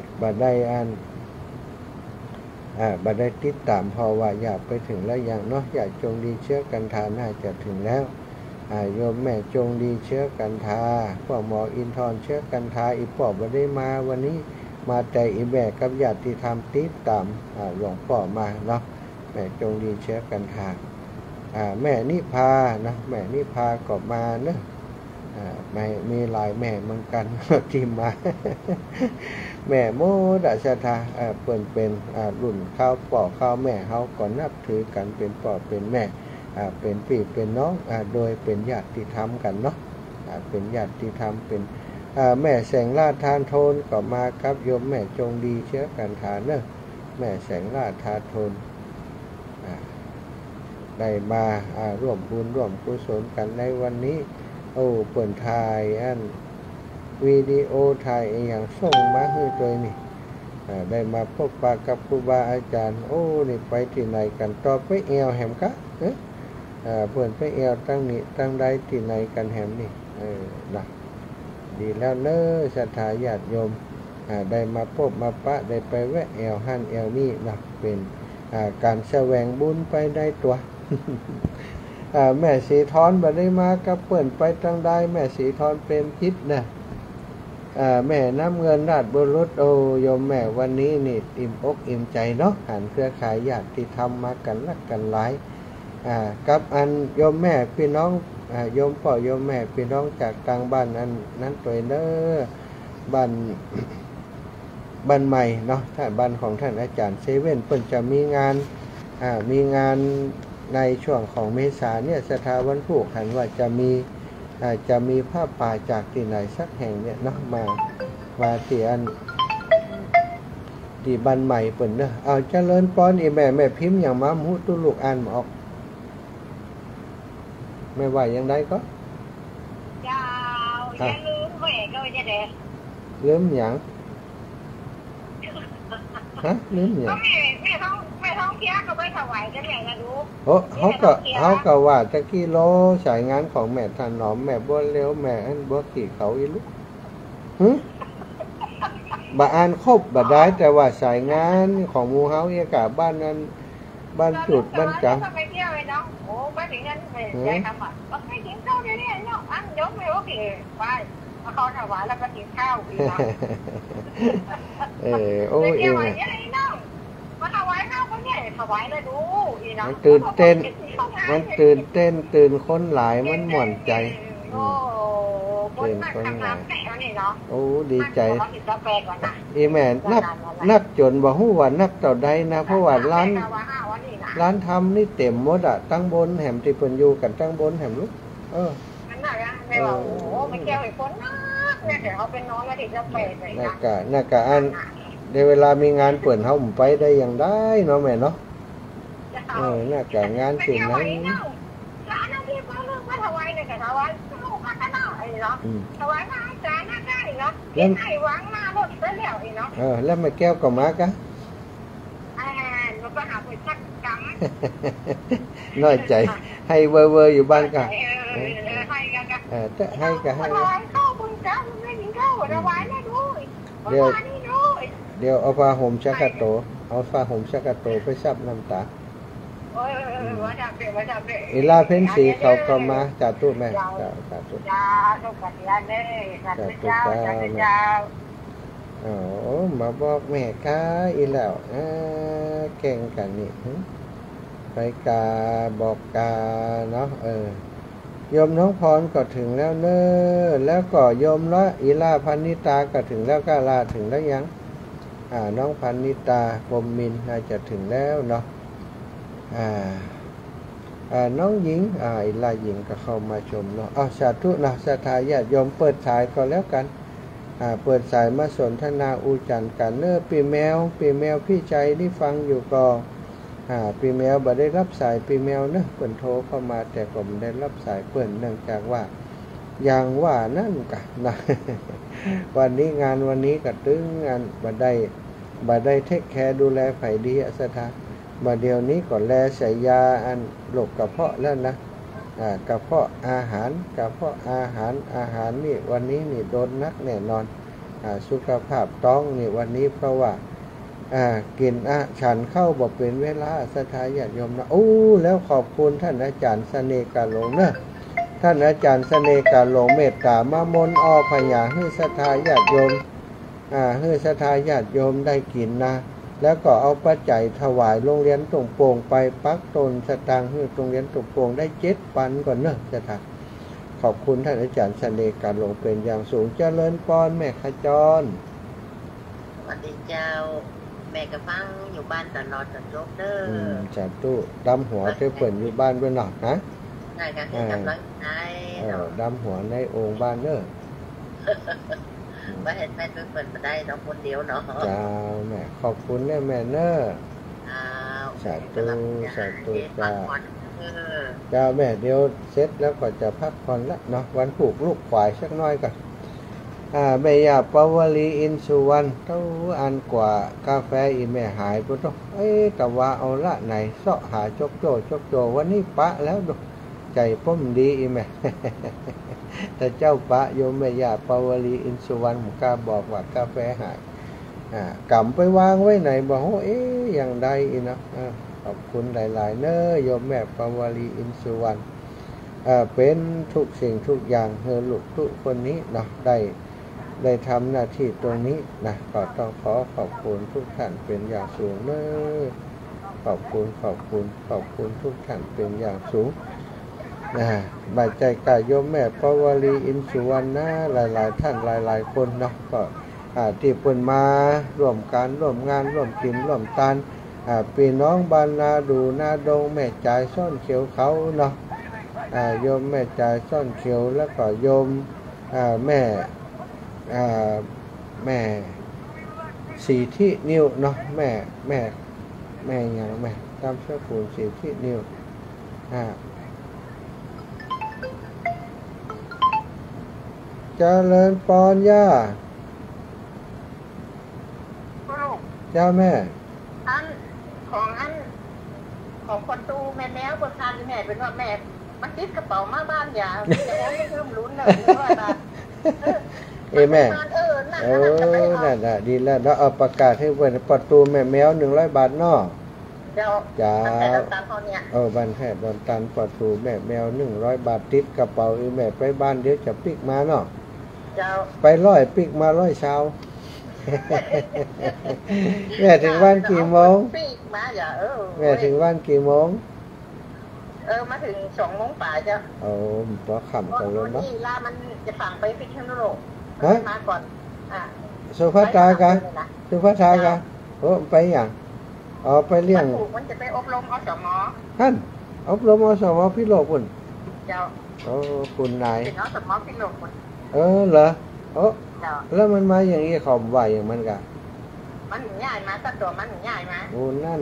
Speaker 1: ได้ติดตามพอว่าอยากไปถึงแล้วอย่างเนาะอยากจงดีเชื่อกันทาน่าจะถึงแล้วโยมแม่จงดีเชื้อกันทาพ่อหมออินทร์เชื้อกันทาอีพ่อบ่ได้มาวันนี้มาแต่อีแม่กับญาติธรรมติดตามหลวงพ่อมาเนาะแม่จงดีเชื้อกันทาแม่นิพานะแม่นิพาก็มาเนอะไม่มีหลายแม่เหมือนกันที่มา แม่โมดาชาทาเปิ่นเป็นรุ่นข้าวป่อข้าวแม่เขาก่อนนับถือกันเป็นป่อเป็นแม่เป็นพี่เป็นน้องโดยเป็นญาติธรรมกันเนาะเป็นญาติธรรมเป็นแม่แสงลาดทานโทนก็มาครับโยมแม่จงดีเชื้อกันทานเนอะแม่แสงลาดทานโทนได้มาร่วมบุญร่วมกุศลกันในวันนี้โอ้เปิ่นถ่ายวิดีโอถ่ายอย่างส่งมาให้ตัวนี่ได้มาพบปะกับครูบาอาจารย์โอ้นี่ไปที่ไหนกันต่อไปเอวแหมกะเปิ่นไปเอวตั้งนี้ตั้งใดที่ไหนกันแหมนี่นะดีแล้วเนอะศรัทธาญาติโยมได้มาพบมาปะได้ไปแวะเอวหันเอวนี่นะเป็นการแสวงบุญไปได้ตัวแม่สีทอนบ่ได้มากับเปิ่นไปตั้งใดแม่สีทอนเป็นพิษนะแม่น้ำเงินราชบุรุษโอโยมแม่วันนี้นี่อิ่มอกอิ่มใจเนาะหันเครือข่ายญาติธรรมมากันนักกันหลายกับอันโยมแม่พี่น้องโยมพ่อโยมแม่พี่น้องจากต่างบ้านอันนั้นตัวเนอบ้านใหม่เนาะท่านบ้านของท่านอาจารย์เซเว่นเพิ่นจะมีงานในช่วงของเมษาเนี่ยสถาวันผูกหันว่าจะมีผ้าป่าจากที่ไหนสักแห่งเนี่ยเนาะมาที่อันที่บ้านใหม่เปิ่นเนอะเอาเจริญปอนอีแม่พิมพ์อย่างมามุตุลูกอ่านออกไม่ไหวยังไงก็
Speaker 2: ยาวอย่าลืมแม่ก็จะเด็ด
Speaker 1: ลืมอย่างลืมอย่าง
Speaker 2: แม่ท้องเที่ยก็ไปถวายกันอย่างนะดู
Speaker 1: เขาก็ว่าตะกี้โลสายงานของแม่ถนอมแม่บัวเลี้ยวแม่อันบัวขี่เขาอีลูกบ่อ่านครบบ่ได้แต่ว่าสายงานของหมู่เฮาเอกะบ้านนั้นบ้านจุดบ้านจัง
Speaker 2: ไปเที่ยวเลยเนาะโอ้ไปถึงนั้นไปทำไปกินข้าวเดี๋ยวนี้เนาะอันยกไม่โอเคไปมาเขาถวายแล้วก็กินข้าวอีกเนาะ
Speaker 1: โอ้ยเอง
Speaker 2: มาถวายข้าวเขาเนี่ยถวายเลยดูอีเนาะ
Speaker 1: มันตื่นเต้นคนหลายมันหม่อนใจ
Speaker 2: เป็นคนหลาย
Speaker 1: โอ้ดีใจอีแม่นักจนบ่ฮู้ว่านักเต่าใดนะเพราะว่าร้านทำนี่เต็มหมดตั้งบนแหมที่เพิ่นอยู่กันตั้งบนแหมลูก
Speaker 2: นั่นน่ะแม่ว่าโอ้ไม่แก้วไอ้คนนักเนี่ยเดี๋ยวเขาเป็นน้องแล้วที่จะเปย์ไป
Speaker 1: นักกะอันในเวลามีงานเปิ่นเฮาไปได้อย่างได้เนาะแม่เนาะน่ากะงานสิ่งนั้น
Speaker 2: ร้านที่เขาเลือกมาถวายเนี่ยก็ถวายลูกพัฒนาไอ้เนาะถวายมาอาจารย์น่าได้เนาะเล่นไอ้วางหน้ารถไปแล้วไอ้เนาะ
Speaker 1: แล้วแม่แก้วก็มากะ
Speaker 2: มันก็หาไปสักกัง
Speaker 1: น้อยใจให้เวอร์อยู่บ้านกะ
Speaker 2: ให้กันกะ
Speaker 1: ให้
Speaker 2: เข้าบุญจ้าบุญไม่ถึงเข้าถวายแม่ด้วย
Speaker 1: เดี๋ยวเอาผ้าห่มชักกะโตไปซับน้ำตาอีลาเพ็ญศรีเขาก็มาจาตุแม่จาตุมาบอกแม่ก้าอีแล้วเก่งกันนี่ไปกาบอกกาเนาะโยมน้องพรก็ถึงแล้วเนอะแล้วก็โยมละอีลาพันนิตาก็ถึงแล้วก็ลาถึงแล้วยังน้องพันนิตาพรมมินน่าจะถึงแล้วเนาะน้องหญิงอีลาหญิงก็เข้ามาชมเนาะสาธุนะศรัทธาญาติโยมเปิดสายก็แล้วกันเปิดสายมาสนทนาอูจันกันเนอะปีแมวพี่ใจที่ฟังอยู่ก็ปีแมวบ่ได้รับสายปีแมวเนอะเปิ่นโทรเข้ามาแต่ผมได้รับสายเปิ่นเนื่องจากว่าอย่างว่านั่นกันนะวันนี้งานวันนี้ก็ตึงงานบ่ได้เทคแคร์ดูแลไผดีสถามาเดี๋ยวนี้ก็แลใส่ยาอันโรคกระเพาะแล้วนะกระเพาะอาหารนี่วันนี้นี่โดนนักแน่นอนสุขภาพต้องนี่วันนี้เพราะว่ากินฉันเข้าบอกเป็นเวลาสถาญาติโยมนะแล้วขอบคุณท่านอาจารย์เสน่ห์กาหลงเนอะท่านอาจารย์เสน่ห์กาหลงเมตตามามนอ้อพญาให้ศรัทธาญาติโยมให้ศรัทธาญาติโยมได้กินนะแล้วก็เอาปัจจัยถวายโรงเรียนตรงโป่งไปปักตนสตางค์ให้โรงเรียนตรงโป่งได้7 ปันก่อนเนอะจะทักขอบคุณท่านอาจารย์เสน่ห์กาหลงเป็นอย่างสูงเจริญพรแม่ขจร
Speaker 3: สวัสดีเจ้าแม่ก็ฟังอยู่บ้านตลอดจนจบเด้อ
Speaker 1: จัดตู้ดำหัวเธอเปิดอยู่บ้านด้วยหนอกนะ
Speaker 3: ได้กันให้กำลังใจ
Speaker 1: ดำหัวในองค์บ้านเนอะ
Speaker 3: ไม่เห็นแม่เปิดมาได้น้องคนเดียวเนาะ
Speaker 1: จ้าแม่ขอบคุณแม่เนอะสาธุสาธุจ้าจ้าแม่เดี๋ยวเสร็จแล้วก็จะพักผ่อนละเนาะวันปลูกลูกควายสักน้อยก่อนแม่ยาปวลีอินสุวรรณเท่าอันกว่ากาแฟอีแม่หายปุ๊บแต่ว่าเอาละไหนเสาะหาจกโจวันนี้ปะแล้วดูใจป้มดีอีแม่แต่เจ้าปะโยมแม่ยาปวลีอินสุวรรณหมู่กาบอกว่ากาแฟหายกำไปวางไว้ไหนบอกอย่างใดอีนะขอบคุณหลายๆเนอะโยมแม่ปวลีอินสุวรรณเป็นทุกสิ่งทุกอย่างเฮลูกทุกคนนี้เนาะได้ทำหน้าที่ตรงนี้นะก็ต้องขอบคุณทุกท่านเป็นอย่างสูงเนอะขอบคุณทุกท่านเป็นอย่างสูงบาดใจกายโยมแม่ปวลีอินสุวรรณนะหลายๆท่านหลายๆคนเนาะก็ที่เพิ่นมาร่วมการร่วมงานร่วมกินร่วมทานพี่น้องบ้านนาดูนาดงแม่ใจซ่อนเขียวเขาเนาะโยมแม่ใจซ่อนเขียวแล้วก็โยมแม่สีที่นิ้วเนาะแม่อย่างแม่ตามเสื้อผูนสีที่นิ้วเจริญปอนย่าเจ้าแม่
Speaker 3: ของคนตู้แม่แมวคนทานแม่เป็นว่าแม่มันติดกระเป๋ามาบ้านอย่าจะร้องไม่เพิ่มลุ้นเลยว่า
Speaker 1: แม่นั่นดีแล้วเราเอาประกาศให้ไว้ประตูแม่แมว100 บาทเนาะจ้าบ้านแพทย์ดอนตันประตูแม่แมว100 บาทติดกระเป๋าแม่ไปบ้านเดี๋ยวจะปิกมาเนาะไป100ปิกมา100เช้าแม่ถึงบ้านกี่โมงแม่ถึงบ้านกี่โมง
Speaker 3: มาถึง2 โมงป่าจ้ะ
Speaker 1: ตัวขำกันเลยเนาะ
Speaker 3: ลามันจะฝังไปพิษณุโลกมาก่อน
Speaker 1: สุภาตากะไปอย่างไปเลี้ยง
Speaker 3: มันจะไปอบรมอสม.
Speaker 1: ท่านอบรมอสม.พิโลกคุณ
Speaker 3: เจ้า
Speaker 1: คุณนาย
Speaker 3: เป็นอสม.พิโลกคุณ
Speaker 1: เหรอแล้วมันมาอย่างนี้ขอมว่าอย่างมันกะ
Speaker 3: มันง่ายมาตัวมันง่ายมา
Speaker 1: นั่น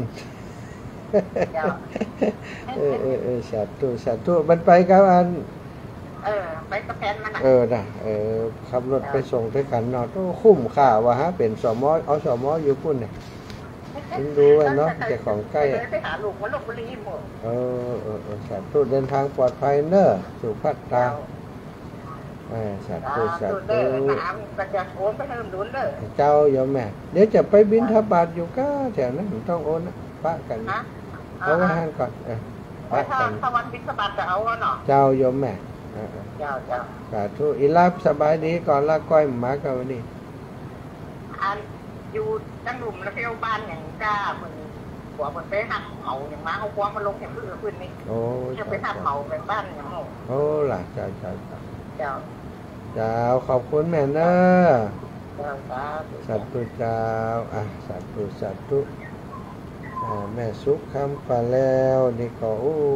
Speaker 1: สาธุมันไปกับอัน
Speaker 3: ไปกับแฟนมัน
Speaker 1: นะขับรถไปส่งไปขันนอนต้องคุ้มค่าว่าเป็นสม.เอาสม.อยู่พุ่นเนี่ยคุณดูว่าเนาะแต่ของใกล้
Speaker 3: ไปหาลูกมันลบบุรีหมด
Speaker 1: สาธุเดินทางปลอดภัยเนอะสุภัตตาสาธุเจ้าโยมแม่เดี๋ยวจะไปบิณฑบาตอยู่ก็แถวนั้นต้องโอนนะปะกันเอาไว้ให้ก่อน
Speaker 3: ปะกันถ้าวันบิณฑบาตจะเอาเนาะ
Speaker 1: เจ้าโยมแม่
Speaker 3: เจ้า
Speaker 1: สาธุอีลาสบายดีก่อนละก้อยหมากันวันนี้
Speaker 3: อยู่จังหลุมแล้วเที่ยวบ้านอย่างจ้าเหมือนหัวมันไปหักเขาอย่างม้าเขาคว้ามาลงอย่างพื้นนี่จะไปหักเขาเป็นบ้านอย่างโง่
Speaker 1: ล่ะเจ้าขอบคุณแม่เนอะสาธุเจ้าสาธุแม่สุขคำป่าแล้วนี่ก็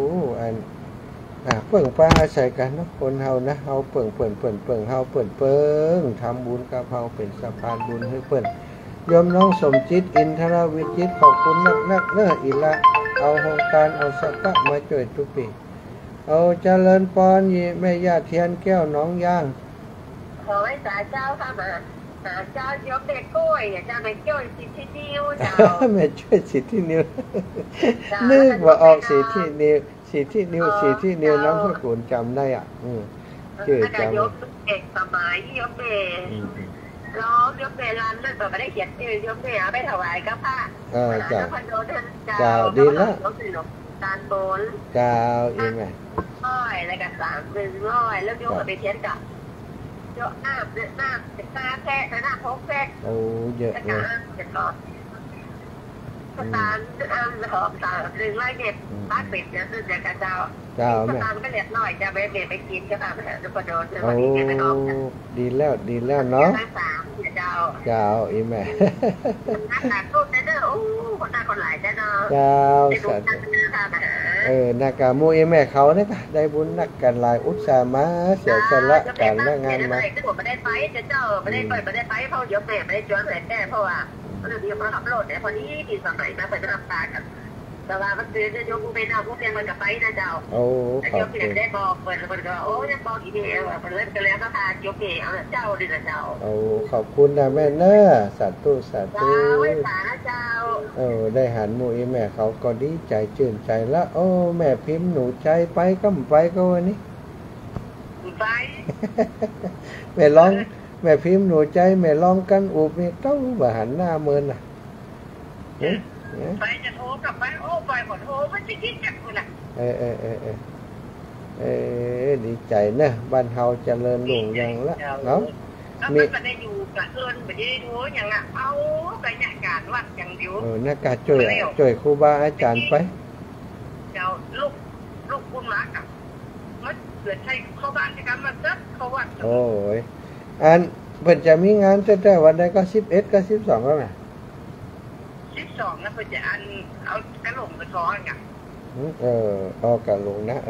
Speaker 1: เปิ่งป้าอาศัยกันนะคนเฮานะเฮาเปิ่งเฮาเปิ่งทำบุญกับเฮาเป็นสะพานบุญให้เปิ่งยมน้องสมจิตอินทรวิจิตขอบคุณนักเนอะอีละเอาโครงการเอาสักกะมาช่วยทุกปีเอาเจริญปอนยี่แม่ย่าเทียนแก้วน้องย่าง
Speaker 3: ขอให้สาเจ้าค่ะมาเจ้ายกเด็กกล้วยเจ้าแม่ช่วยสิทธินิ้วเจ้า
Speaker 1: แม่ช่วยสิทธินิ้วนึกว่าออกสิทธินิ้วน้องสกุลจำได้
Speaker 3: ชื่อจำยกเด็กสมัยยกเด็กร้องยกเบลานเลยแต่ไม่ได้เขียนชื่อยกเบลไปถวายกับพระ
Speaker 1: จ้าดีแล้ว
Speaker 3: การโบน
Speaker 1: เจ้าอีแม่
Speaker 3: 100แล้วก็300แล้วโยกไปเทียนกับโยกน้ำเนี่ยน้ำจะตาแทะน้ำพกแทะ
Speaker 1: โอ้เยอะเลย
Speaker 3: จะกอดตาหอมตา100เก็บบ้านเป็ดเนี่ยซึ่งจะกระเจ้าแม่ตาก็เรียบร้อยจะไปเบ็ดไปกินก็ตามไปจะกระโดดจะวันนี้จะไปน้อง
Speaker 1: ดีแล้วเนาะเจ้าอีแม่
Speaker 3: นักการพูดได้เด้อโอ้คนหน้าคนหลายได้เนาะ
Speaker 1: เจ้าสัตว์นักการมูอีแม่เขาเนี่ยได้บุญนักการหลายอุตสาห์มาเสียสละการงานมา
Speaker 3: ไม่ได้ไปเจ้าไม่ได้ไปเพราะเดี๋ยวแม่ไม่ได้จวนเลยแม่เพราะว่าเรื่องเดียวมาขับรถแต่พอนี้ที่สมัยมาไปรับตากันแต่ว่ามันคือจะยกมือไปหน้าพวกเพียงมันกับไปนะเจ้า
Speaker 1: โอ้
Speaker 3: ขอบคุณได้บอกเปิดก็โอ้ยังบอกอีเดียวเปิดเล่นกันแล้วก็พายกเอ๋เอาเจ้าดินะเจ้า
Speaker 1: โอ้ขอบคุณนะแม่เนอะสาธุ
Speaker 3: เจ้าไว้สานะเจ้า
Speaker 1: ได้หันมูอีแม่เขาก็ดีใจชื่นใจแล้วโอ้แม่พิมพ์หนูใจไปก็ไปก็วันนี้
Speaker 3: ไป
Speaker 1: แม่ร้องแม่พิมพ์หนูใจแม่ร้องกันอุบนี่ต้องมาหันหน้าเมินน่ะ
Speaker 3: ไปจะโทรกลับไปโอ้ไปหมดโทรมันจะคิดจักคุณน่ะ
Speaker 1: ดีใจนะบ้านเฮาเจริญรุ่งเรืองแล้วเนาะ
Speaker 3: มีก็ได้อยู่กับเอิญไปได้รู้อย่างอ่ะเอาไปจัดการวัดอย่างเดียว
Speaker 1: นักการช่วยครูบาอาจารย์ไป
Speaker 3: เจ้าลูกคุณมากับมันเกิดใช่เข้าบ้านจะกันมาซักเขาวัด
Speaker 1: โอ้ยอันเพิ่นจะมีงานแต่วันใดก็11ก็12แล้วน่ะ
Speaker 3: 12นะเพิ่นจะอันเอากระหลงไปท้องอ่ะ
Speaker 1: เอากระหลงนะ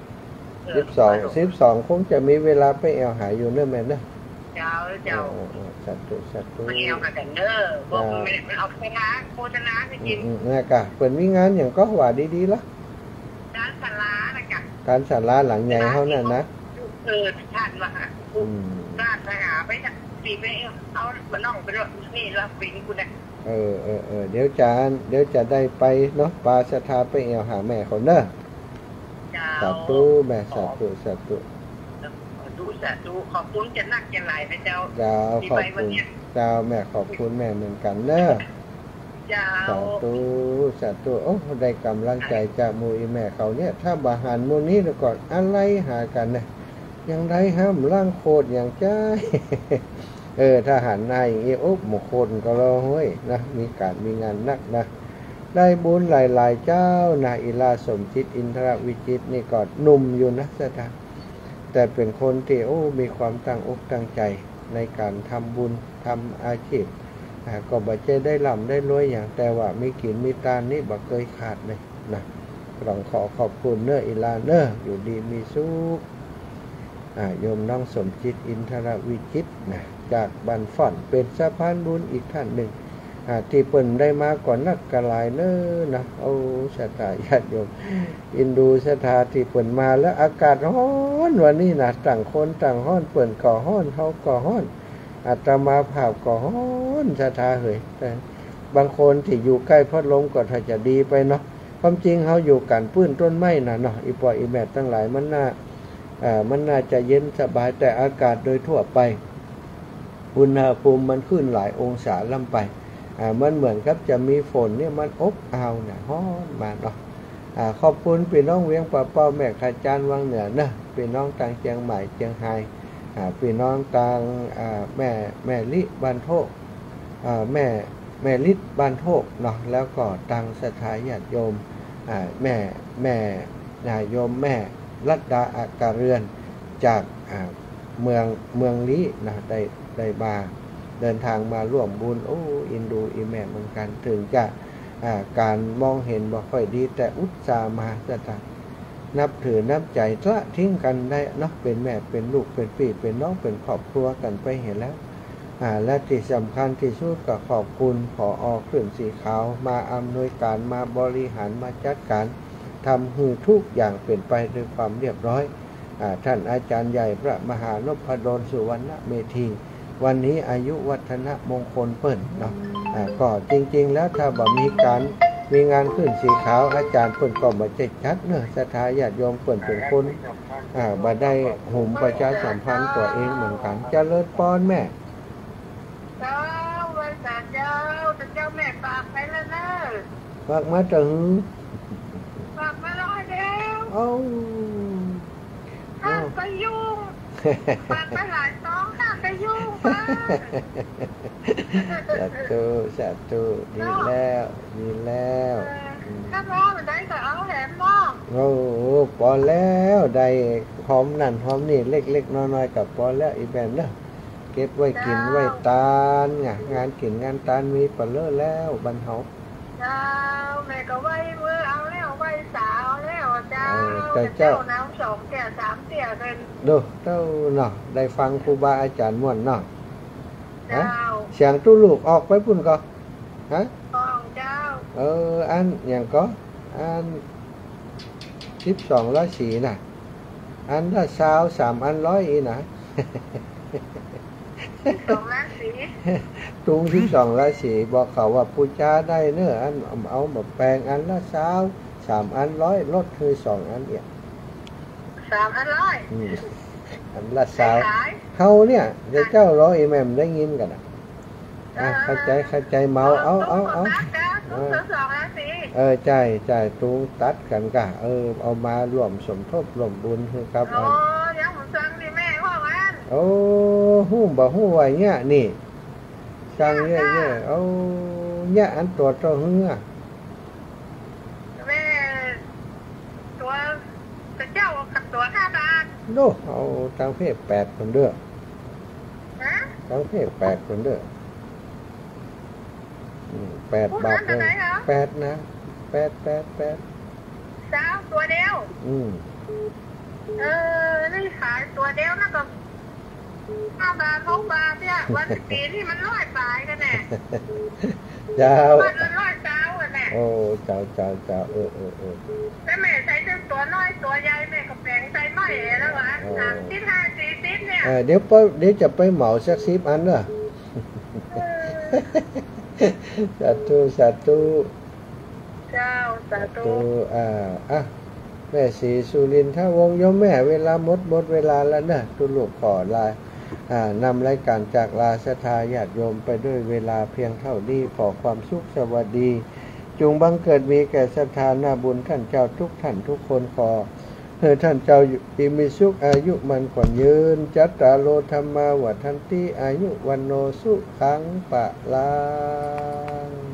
Speaker 1: 12คงจะมีเวลาไปแอวหาอยู่เนอะแม่เนอะ
Speaker 3: เจ้า
Speaker 1: สัตว์
Speaker 3: ไปแอวกันเนอะบอกไม่เอาโฆษณาให้กิน
Speaker 1: นี่กะเพิ่นมีงานอย่างก็ว่าดีๆละ
Speaker 3: การศาลานะกะ
Speaker 1: การศาลาหลังใหญ่เฮานั่นนะ
Speaker 3: ท่านว่าราชหาไปตีไปเอาบ้านนอกไปด้วยนี่รับปิงคุณน่ะ
Speaker 1: เดี๋ยวจะได้ไปเนาะปาสถาไปแอวหาแม่เขาเนอะสาธุแม่สาธุ
Speaker 3: สาธุขอบคุณจะนักจะหลายนะเจ้า
Speaker 1: ขอบคุณเจ้าแม่ขอบคุณแม่เหมือนกันเนอะสาธุโอ้ได้กำลังใจจากมูอีแม่เขาเนี่ยถ้าบาหารมูนี้ก่อนอะไรหากันเนี่ยยังได้ห้ามร่างโคตรอย่างใจถ้าหันในหมู่คนก็รอห้ยนะมีการมีงานนักนะได้บุญหลายๆเจ้านาอิลาสมจิตอินทรวิจิตนี่ก็หนุ่มอยู่นะสถานแต่เป็นคนที่มีความตั้งอกตั้งใจในการทำบุญทำอาชีพก็บ่ใจได้ร่ำได้รวยอย่างแต่ว่ามีกินมีตานี่บ่เคยขาดเลยนะต้องขอบคุณเนออิลาเนออยู่ดีมีสุขโยมน้องสมจิตอินทรวิจิตนะจากบันฟ่อนเป็นสะพานบุญอีกท่านหนึ่งที่เปิ่นได้มาก่อนนักกระลายเนอนะสถาญาติโยมอินดูสถาที่เปิ่นมาแล้วอากาศร้อนวันนี้นะต่างคนต่างห้อนเปิ่นก่อห้อนเขาก่อห้อนอาตมาภาพก่อห้อนสถาเหยแต่บางคนที่อยู่ใกล้พัดลมก็ถ้าจะดีไปเนาะความจริงเขาอยู่กันปื้นต้นไม้นะเนาะอีปออีแม่ตั้งหลายมันน่าจะเย็นสบายแต่อากาศโดยทั่วไปอุณหภูมิมันขึ้นหลายองศาล่ำไปมันเหมือนครับจะมีฝนเนี่ยมันอบอ้าวเนี่ยฮ้อนมาเนาะขอบคุณพี่น้องเวียงป่าเป้าแม่ขจารวังเหนือนะพี่น้องต่างเชียงใหม่เชียงไฮ้พี่น้องต่างแม่ลิบ้านโทกแม่ลิศบ้านโทกเนาะแล้วก็ต่างสถาญาติโยมแม่โยมแม่รัตดาอากาเรือนจากเมืองลี้นะได้มาเดินทางมาร่วมบุญอินดูอีแม่เหมือนกันถึงจะการมองเห็นบ่ค่อยดีแต่อุตส่าห์มาจะนับถือนับใจละทิ้งกันได้เนาะเป็นแม่เป็นลูกเป็นพี่เป็นน้องเป็นครอบครัวกันไปเห็นแล้วและที่สำคัญที่สุดก็ขอบคุณผอ.เครื่องสีขาวมาอำนวยการมาบริหารมาจัดการทำให้ทุกอย่างเป็นไปด้วยความเรียบร้อยท่านอาจารย์ใหญ่พระมหานพดลสุวรรณเมธีวันนี้อายุวัฒนมงคลเปิ้นเนาะก็จริงๆแล้วถ้าบ่มีงานขึ้นสีขาวอาจารย์เปิ้นก็บ่ได้จัดเนอะสถาญาติโยมเปิ้นเป็นคนบ่ได้หุ่มประชาสัมพันธ์ตัวเองเหมือนกันเจริญพรแม่
Speaker 3: เจ้าวันศาสตร์เจ้าแม่ฝากไปแล้วนะ
Speaker 1: ฝากมาถึง
Speaker 3: ฝากมา
Speaker 1: เอา
Speaker 3: ข้าไปยุ่งปากไปหลายซองข้าไปยุ่งป้า
Speaker 1: สาธุสาธุดีแล้วดีแล้ว
Speaker 3: ข้าร้องได้แต่เอาแหลมน้อง
Speaker 1: โอ้พอแล้วได้หอมนั่นหอมนี่เล็กๆน้อยๆกับพอแล้วอีแบบเนอะเก็บไว้กินไว้ตานงานกินงานตานมีปลาเลอะแล้วบรรเทา
Speaker 3: เจ้าแม่ก็ไว้เมื่อเอาแล้วไว้สาวแล้วเจ้าเจ้าน้ำ2 เตี่ย 3 เตี่ยเป็น
Speaker 1: ดูเจ้าเนาะได้ฟังครูบาอาจารย์ม่วนเนาะ
Speaker 3: เจ้า
Speaker 1: เสียงตู้ลูกออกไปพุ่นก็ฮะ
Speaker 3: เจ้า
Speaker 1: อันอย่างก็อัน12 ราศีน่ะอันละ3 อัน100อีนะ
Speaker 3: 12 ราศี
Speaker 1: ตุง12 ราศีบอกเขาว่าปูจาได้เนื้ออันเอาแบบแปลงอันละ3 อัน100ลดคือ2 อันเนี่ย
Speaker 3: 3 อัน100
Speaker 1: อันละเฮาเนี่ยเจ้าร้อยแม่มได้ยินกันเข้าใจเมาเอาใจตุงตัดกันกะเอามารวมสมทบรวมบุญคือครับ
Speaker 3: ยังผมสั่งดิแม่พ่อมัน
Speaker 1: หู้บ่หู้ไว้เนี่ยนี่สั่งเยอะๆเอาเนี่ยอันตัวเจ้าเฮือ
Speaker 3: แม่ตัวเจ้ากับตัว5 บาท
Speaker 1: โน่เอาตั้งเพศ8 คนเด้อตั้งเพศ8 คนเด้อ8 บาทเลย8นะ8
Speaker 3: สาวตัวเดียวนี่ขายตัวเดียวนะก็5 บาท6 บาทเนี่ยวันปีที่มัน100 บาทกันแน่
Speaker 1: เจ้า
Speaker 3: วันละ100 เจ้าอ่ะแน่
Speaker 1: เจ้า
Speaker 3: แต่แม่ใช้ตัวน้อยตัวใหญ่แม่ก็แปลงใส่ไม้แล้ววะ35 40เนี่ย
Speaker 1: เดี๋ยวจะไปเหมาสัก10 อันเด้อสาธุ
Speaker 3: เจ้าสาธุ
Speaker 1: แม่ศรีสุรินทวงศ์โยมแม่เวลาหมดเวลาแล้วนะตุลูกขอลานำรายการจากลาศรัทธาญาติโยมไปด้วยเวลาเพียงเท่านี้ขอความสุขสวัสดีจงบังเกิดมีแก่ศรัทธานาบุญท่านเจ้าทุกท่านทุกคนขอท่านเจ้ามีสุขอายุมันขวัญยืนจัตตาโลธรรมาวัฏันติอายุวันโนสุขังปะลัง